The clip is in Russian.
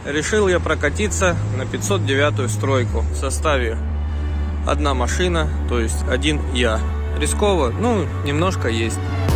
решил я прокатиться на 509-ю стройку в составе одна машина, то есть один я. Рисково, ну, немножко есть.